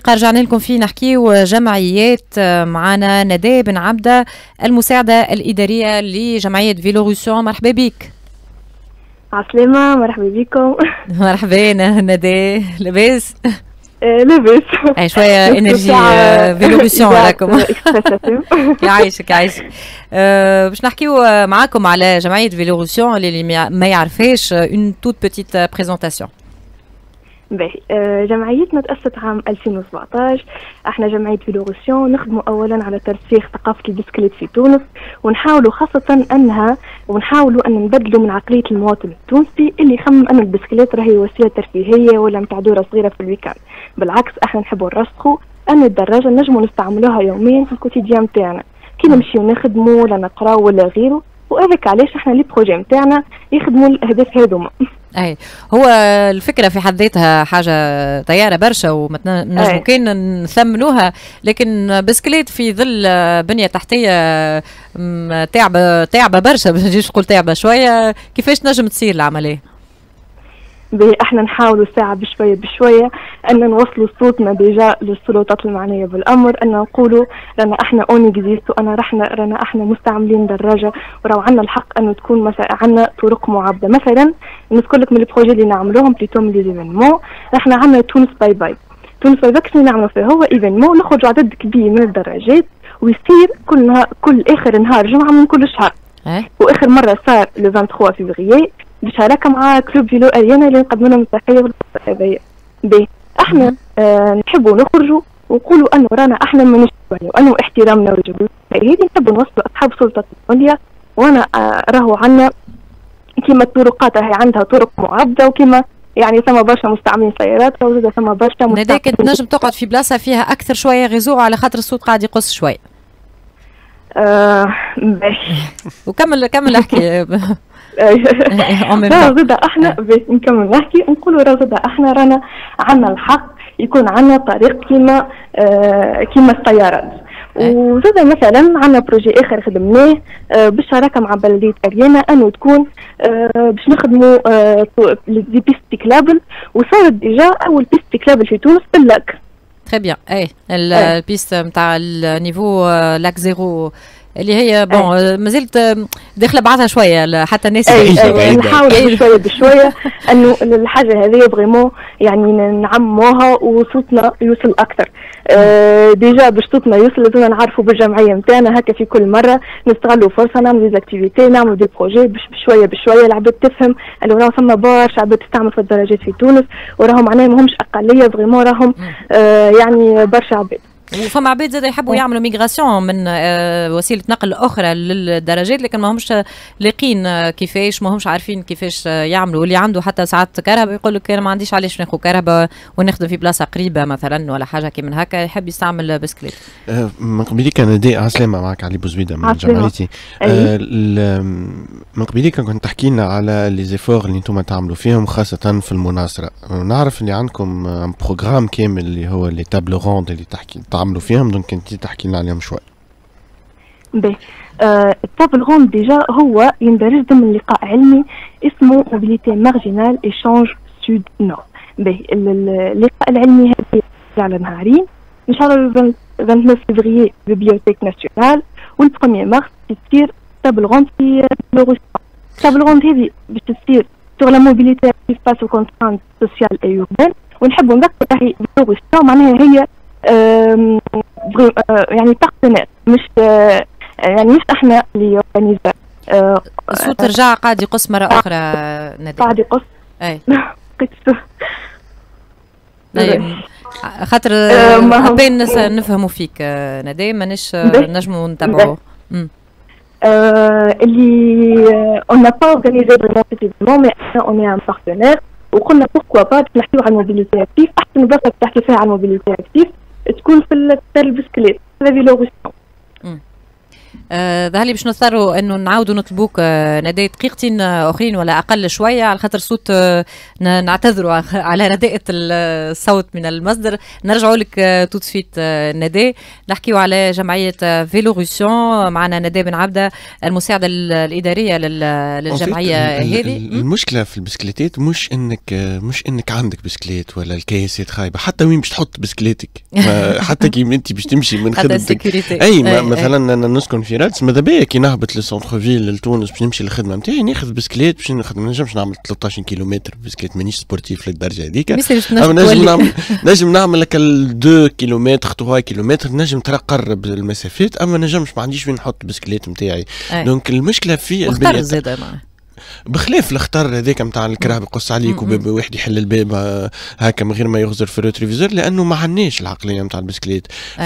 الحلقة رجعنا لكم فيه نحكيو جمعيات. معنا ندى بن عبدة المساعدة الإدارية لجمعية فيلوروسيون. مرحبا بك. عسلامة، مرحبا بكم. مرحبا ندى، لاباس؟ لاباس. اي شوية انرجي فيلوروسيون راكم. يعيشك يعيشك. باش نحكيو معاكم على جمعية فيلوروسيون اللي ما يعرفهاش. اون توت بيتيت بريزونطاسيون. باهي، جمعيتنا تأسست عام 2017. احنا جمعية فيلوروسيون نخدموا اولا على ترسيخ ثقافة البسكليت في تونس، ونحاولوا خاصة ونحاولوا ان نبدلوا من عقلية المواطن التونسي اللي يخمم ان البسكليت راهي وسيلة ترفيهية ولا متاع دورة صغيرة في الويكاند. بالعكس، احنا نحبوا نرسخوا ان الدراجة نجموا نستعملوها يوميا في الكوتيديان متاعنا كي نمشيو نخدموا ولا نقراو ولا غيره، وهذاك علاش احنا لي بروجي متاعنا يخدموا الاهداف هذوما. اي هو الفكره في حد ذاتها حاجه طياره برشا ونجموا كان نثمنوها، لكن بسكليت في ظل بنيه تحتيه تعبه برشا، ما نجيش نقول تعبه شويه. كيفاش نجم تصير العمليه؟ احنا نحاولوا ساعة بشوية بشوية ان نوصلوا صوتنا ديجا للسلطات المعنية بالامر، ان نقولوا رانا احنا اونيكزيست، رانا احنا مستعملين دراجة، وراو عندنا الحق انه تكون مثلا عندنا طرق معبدة. مثلا نذكر لك من البروجي اللي نعملوهم بليتو من لي زيفينمون. احنا عندنا تونس باي باي. تونس باي باي كيف نعملوا فيه؟ هو ايفينمون نخرجوا عدد كبير من الدراجات ويصير كل اخر نهار جمعة من كل شهر. واخر مرة صار لو 23 فيفريي بشراكه مع كلوب فيلو اريانا اللي نقدم لهم التحيه بالفرصه هذيا. احنا نحبوا نخرجوا ونقولوا انه رانا احنا مانيش شويه، وانه احترامنا وجبنا هذه نحبوا نوصلوا اصحاب السلطات العليا. وانا راهو عندنا كيما الطرقات هي عندها طرق معبده، وكيما يعني ثم برشا مستعملين سيارات وزاد ثم برشا مستعملين. نداك تنجم تقعد في بلاصه فيها اكثر شويه غزو على خاطر الصوت قاعد يقص شويه. وكمل احكي. زاد احنا نكمل نحكي نقولوا زاد احنا رانا عندنا الحق يكون عندنا طريق كيما السيارات. وزاد مثلا عندنا بروجي اخر خدمناه بالشراكه مع بلديه اريانا انه تكون باش نخدموا دي بيست كلابل، وصارت ديجا اول بيست كلابل في تونس باللاك. تري بيان. البيست نتاع النيفو لاك زيرو اللي هي بون مازلت داخله بعضها شويه حتى الناس نحاول شويه بشويه انه الحاجه هذه فريمون يعني نعموها وصوتنا يوصل اكثر. ديجا باش صوتنا يوصل لازمنا نعرفوا بالجمعيه نتاعنا هكا في كل مره نستغلوا فرصه نعملوا دي اكتيفيتي، نعملوا دي بروجي باش بشويه بشويه العباد تفهم انه راهو ثم برشا عباد تستعمل في الدراجات في تونس، وراهم معناها ماهمش اقليه فريمون، راهم يعني برشا عباد. وفما عباد زاد يحبوا يعملوا ميغراسيون من وسيله نقل اخرى للدراجات، لكن ما همش لاقين كيفاش، ما همش عارفين كيفاش يعملوا. اللي عنده حتى ساعات كهرباء يقول لك انا ما عنديش علاش ناخذ كهرباء ونخدم في بلاصه قريبه مثلا ولا حاجه كي من هكا، يحب يستعمل بسكليت. من قبليك انا دي عسلامه معك علي بوزبيده من جمعيتي. من قبليك كنت تحكي لنا على لي زيفور اللي انتم تعملوا فيهم خاصه في المناصره. نعرف اللي عندكم بروغرام كامل اللي هو لي تابل روند اللي تعملوا فيهم، دونك انت تحكي لنا عليهم شوي. التابل روند ديجا هو يندرج ضمن لقاء علمي اسمه موبيليتي مارجينال ايشانج سود نور. اللقاء العلمي هذا على نهارين ان شاء الله 29 فيفريي ببيوتيك ناسيونال، وال1 مارس تصير تابل روند في فيلوروسيون. تابل روند هذه باش تصير سور لا موبيليتي فاس او كونسترانت سوسيال اي اوربان، ونحبوا نذكروا راهي فيلوروسيون معناها هي يعني بارتنير، مش يعني مش احنا اللي اورغانيزا. الصوت رجع قاعد يقص مره اخرى ندى. قاعد يقص. اي خاطر بين نفهموا فيك ندى، مانيش نجموا نتابعوا. اللي on n'a pas organisé vraiment cet événement, mais on est un partenaire وقلنا pourquoi pas نحكيو على الموبيليتي اكتيف. احسن بلاصه تحكي فيها على الموبيليتي اكتيف تكون في البسكليت في فيلوروسيون. ظهر لي باش نضطروا انه نعاودوا نطلبوك نداء دقيقتين اخرين ولا اقل شويه، على خاطر صوت نعتذروا على رداءة الصوت من المصدر. نرجعوا لك تو سويت نداء، نحكيوا على جمعيه فيلوروسيون. معنا نداء بن عبده المساعده الاداريه للجمعيه هذه. المشكله في البسكليتات مش انك عندك بسكليت ولا الكياسات خايبه، حتى وين باش تحط بسكليتك حتى كي انت باش تمشي من خدمتك. مثلا انا نسكن في رادس، ماذا بيا كي نهبط للسونتر فيل لتونس باش نمشي للخدمه نتاعي ناخذ بسكليت باش نخدم. ما نجمش نعمل 13 كيلومتر بسكليت، مانيش سبورتيف للدرجه هذيك. نجم نعمل لك 2 كيلومتر 3 كيلومتر، نجم تقرب المسافات، اما نجمش ما عنديش وين نحط بسكليت نتاعي. دونك المشكله في البنيه زاده بخلاف الخطر هذاك نتاع الكراه يقص عليك وباب واحد يحل الباب هكا من غير ما يغزر في الروتريفيزور، لانه ما عندناش العقليه نتاع البسكليت.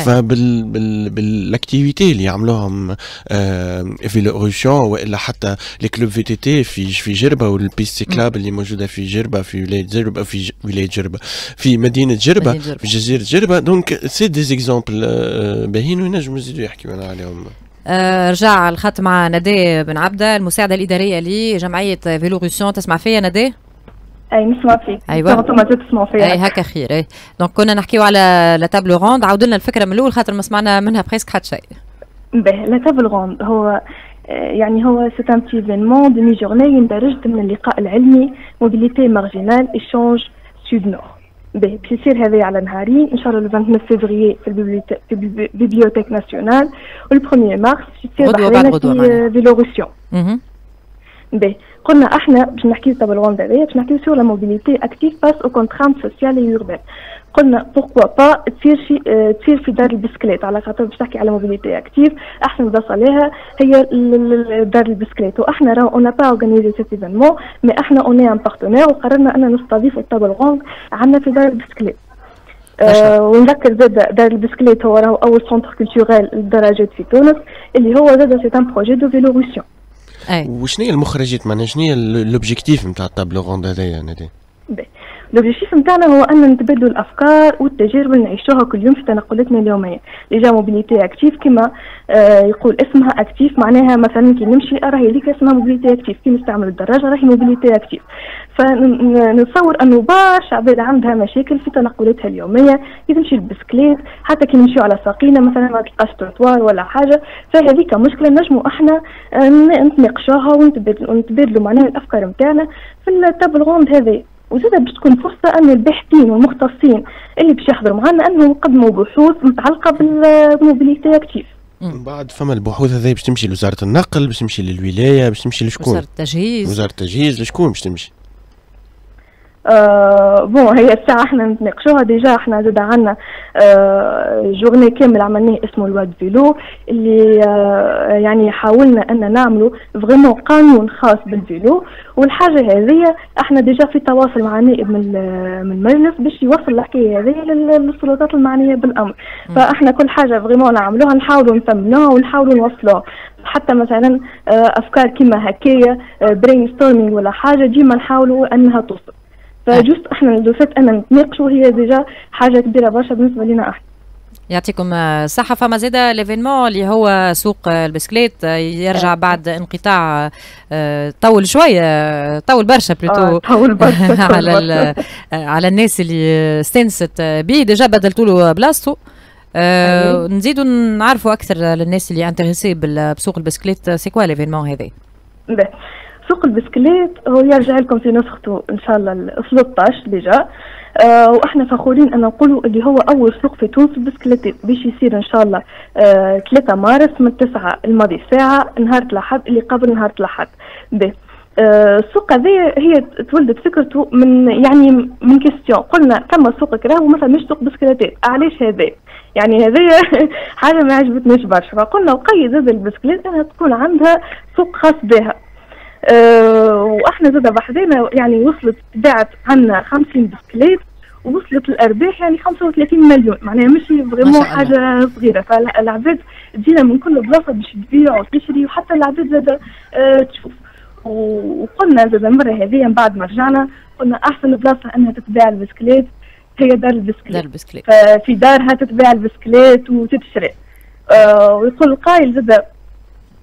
بالاكتيفيتي اللي يعملوهم في الاوريشون والا حتى لي كلوب في تي تي في جربه، والبيست كلاب اللي موجوده في جربه، في ولايه جربه، في ولايه جربه، في مدينه جربه، في جزيره جربه. دونك سي دي زيكزامبل باهين وينجموا يزيدوا يحكيوا عليهم. رجع الخط مع نداء بن عبده المساعده الاداريه لجمعيه فيلوروسيون. تسمع فيا نداء؟ اي نسمع فيك. ايوه انتم تسمعوا فيا. اي هكا خير. اي دونك كنا نحكيو على لا تابل روند. عاود لنا الفكره من الاول خاطر ما سمعنا منها بريسك حتى شيء. باهي لا تابل روند هو يعني هو سي ان بتي ايفينمون ديمي جورني يندرج ضمن اللقاء العلمي موبيليتي مارجينال ايشانج سود نور. باهي باش يصير هذا على نهارين ان شاء الله لو 29 فيفري في البيبليوتيك ناسيونال، وال 1 مارس يصير بحرينا في فيلوروسيون. باهي قلنا احنا باش نحكيو تابل روند هذايا باش نحكيو سور لا موبيليتي اكتيف باس او كونترانت سوسيال اي اوربان. قلنا بوركوا با تصير في دار البسكليت، على خاطر باش تحكي على موبيليتي اكتيف احسن بلاصه لها هي دار البسكليت. واحنا راه اون با اورغانيزي سيت ايفينمون مي احنا اون اي ان بارتنير وقررنا ان نستضيف التابل روند عندنا في دار البسكليت. ونذكر زاد دار البسكليت هو راهو اول سونتر كولتوريل للدراجات في تونس اللي هو زاد سي ان بروجي دو فيلوروسيون. وشنو هي المخرجات معناها شنو هي لوبجيكتيف نتاع التابل روند هذايا ندي؟ لوبجيكتيف نتاعنا هو ان نتبادلوا الافكار والتجارب اللي نعيشوها كل يوم في تنقلاتنا اليوميه. لجا موبيليتي اكتيف كما يقول اسمها اكتيف، معناها مثلا كي نمشي راهي ليك اسمها موبيليتي اكتيف، كي نستعمل الدراجه راهي موبيليتي اكتيف. فنتصور انه برشا عباد عندها مشاكل في تنقلاتها اليوميه، كي تمشي البسكليت حتى كي نمشيو على ساقينا مثلا ما تلقاش تروتوار ولا حاجه، فهذيك مشكله نجموا احنا نتناقشوها ونتبادلوا معناها الافكار نتاعنا في التابل روند هذه. وزادة باش تكون فرصة أن الباحثين والمختصين اللي باش يحضروا معنا أنهم يقدموا بحوث متعلقة بالموبيليتي أكتيف. بعد فما البحوث هذه باش تمشي لوزارة النقل، باش تمشي للولاية، باش تمشي لشكون؟ وزارة التجهيز لشكون باش تمشي؟ بون هي الساعة احنا نتناقشوها ديجا. احنا زاد عندنا جورني كامل عملناه اسمه الواد فيلو اللي يعني حاولنا ان نعملوا فريمون قانون خاص بالفيلو. والحاجة هذه احنا ديجا في تواصل مع نائب من المجلس باش يوصل الحكاية هذه للسلطات المعنية بالامر. فاحنا كل حاجة فريمون نعملوها نحاولوا نثمنوها ونحاولوا نوصلوها. حتى مثلا افكار كيما هكايا برين ستورمينغ ولا حاجة ديما نحاولوا انها توصل. فجوست احنا دوفات ان نتناقشوا هي ديجا حاجه كبيره برشا بالنسبه لنا احنا. يعطيكم الصحة. فما زاده ليفينمون اللي هو سوق البسكليت يرجع بعد انقطاع طول شويه، طول برشا بلوتو طول برشا على الناس اللي استنست بيه. ديجا بدلتوا له بلاصتو. نزيدوا نعرفوا اكثر للناس اللي انتريسي بسوق البسكليت. سي كوا ليفينمون هذا؟ سوق البسكليت هو يرجع لكم في نسخته ان شاء الله 13 ديجا. واحنا فخورين ان نقولوا اللي هو اول سوق في تونس البسكليتات باش يصير ان شاء الله 3 مارس من 9 الماضي ساعه نهار الاحد اللي قبل نهار الاحد. السوق هذا هي تولدت فكرته من كيستيون. قلنا ثم سوق كراه وما ثماش سوق بسكليتات، علاش هذا؟ يعني هذه حاجه ما عجبتناش برشا. فقلنا وقيد هذا البسكليت انها تكون عندها سوق خاص بها. واحنا زاد بحذينا يعني وصلت باعت عنا 50 بسكليت ووصلت الارباح يعني 35 مليون، معناها مش فريمون حاجه صغيره. فالعباد تجينا من كل بلاصه باش تبيع وتشري، وحتى العباد زاد تشوف. وقلنا زاد المره هذه من بعد ما رجعنا قلنا احسن بلاصه انها تتباع البسكليت هي دار البسكليت. ففي دارها تتباع البسكليت وتتشري. ويقول القائل زاد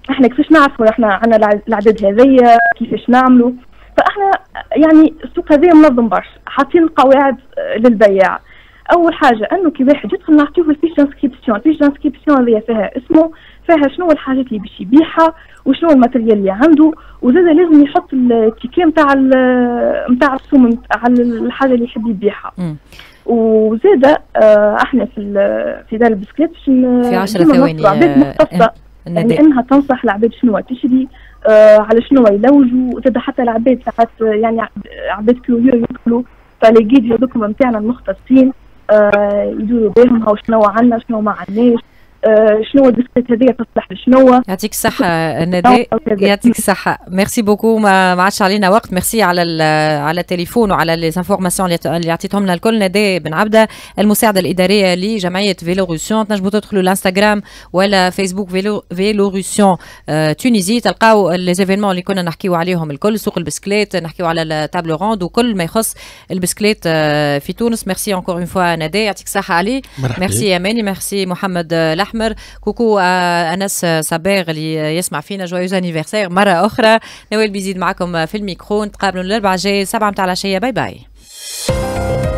احنا كيفاش نعرفوا احنا عندنا العدد هذيا كيفاش نعملوا. فاحنا يعني السوق هذا منظم برشا، حاطين قواعد للبيع. اول حاجه انه كي واحد يدخل نعطيوه الفيش دانسكريبسيون. الفيش دانسكريبسيون هذه فيها شنو الحاجات اللي باش يبيعها وشنو الماتريال اللي عنده، وزاد لازم يحط التيكي نتاع السوم على الحاجه اللي يحب يبيعها. وزاد احنا في دار البسكليت في 10 ثواني يعني انها تنصح العباد شنو تشري، على شنو يلوجوا. وزاد حتى العباد ساعات يعني عباد كيوريو يدخلوا فلي جيد هذوكم نتاعنا المختصين يدوروا بهم هاو شنو عندنا شنو ما عندناش، شنو البسكليت هذه تصلح لشنو. يعطيك الصحة ندى، يعطيك الصحة. ميرسي بوكو، ما عادش علينا وقت. ميرسي على التليفون وعلى لي انفورماسيون اللي عطيتهم لنا الكل. ندى بن عبده المساعدة الإدارية لجمعية فيلوروسيون. تنجموا تدخلوا الانستغرام ولا فيسبوك فيلوروسيون تونيزي، تلقاو لي زيفينمون اللي كنا نحكيو عليهم الكل، سوق البسكليت، نحكيو على التابلو روند وكل ما يخص البسكليت في تونس. ميرسي انكور اون فوا ندى، يعطيك الصحة علي. ميرسي يا ماني، ميرسي محمد لحمر. كوكو أنس صباغ اللي يسمع فينا، جويوز انيفرسير مرة أخرى. نوال بيزيد معكم في الميكرو، نتقابلوا الأربعاء الجاي 7 متاع العشية. باي باي.